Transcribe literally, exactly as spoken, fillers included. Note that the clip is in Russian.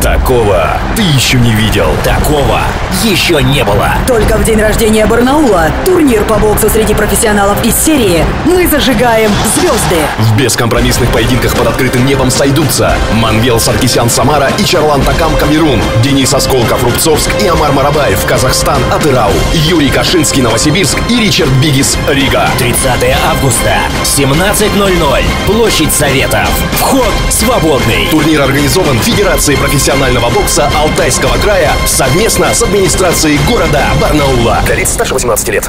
Такого ты еще не видел. Такого еще не было. Только в день рождения Барнаула турнир по боксу среди профессионалов из серии «Мы зажигаем звезды». В бескомпромиссных поединках под открытым небом сойдутся Манвел Саркисян Самара и Чарлан Такам Камерун, Денис Осколков Рубцовск и Амар Марабаев Казахстан Атырау, Юрий Кашинский Новосибирск и Ричард Бигис Рига. тридцатого августа, семнадцать ноль ноль, площадь Советов. Вход свободный. Турнир организован Федерацией профессионального бокса Алтайского края совместно с администрацией города Барнаула. Для лиц старше восемнадцати лет.